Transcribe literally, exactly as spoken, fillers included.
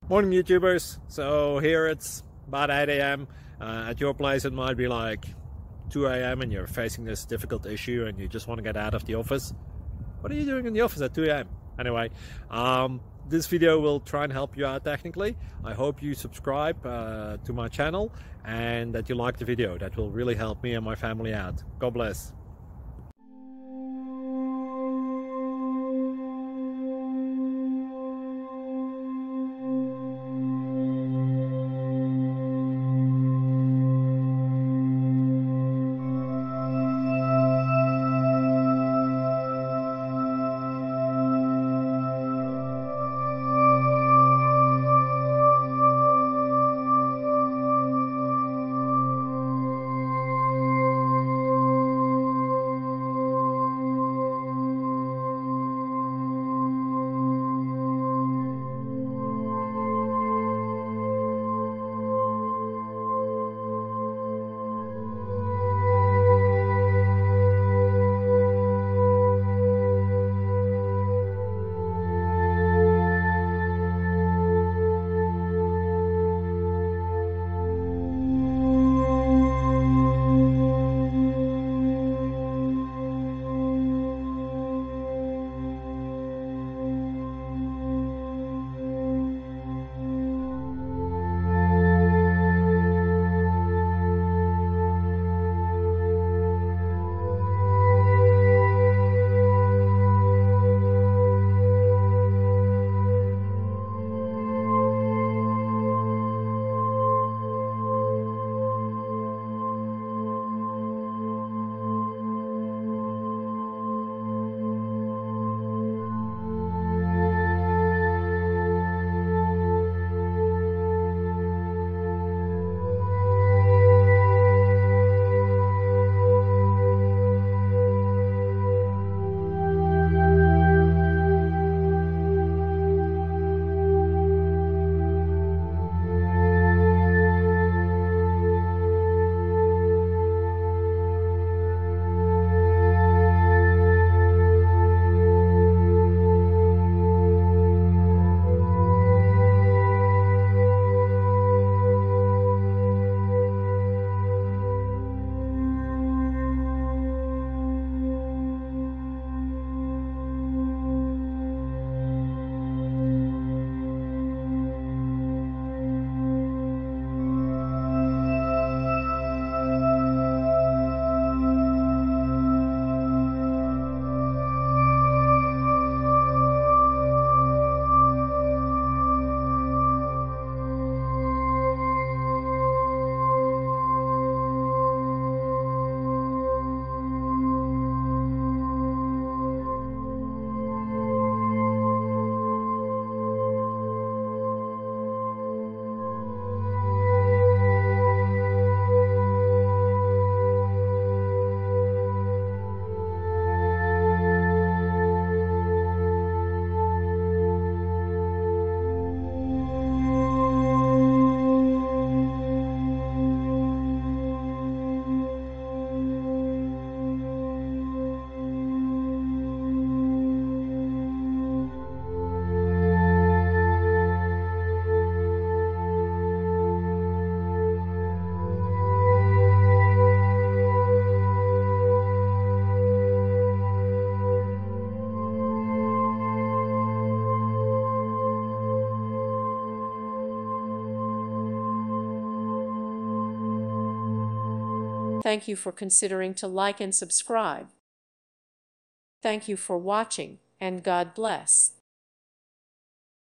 Morning YouTubers. So here it's about eight A M Uh, at your place it might be like two A M and you're facing this difficult issue and you just want to get out of the office. What are you doing in the office at two A M? Anyway, um, this video will try and help you out technically. I hope you subscribe uh, to my channel and that you like the video. That will really help me and my family out. God bless. Thank you for considering to like and subscribe. Thank you for watching, and God bless.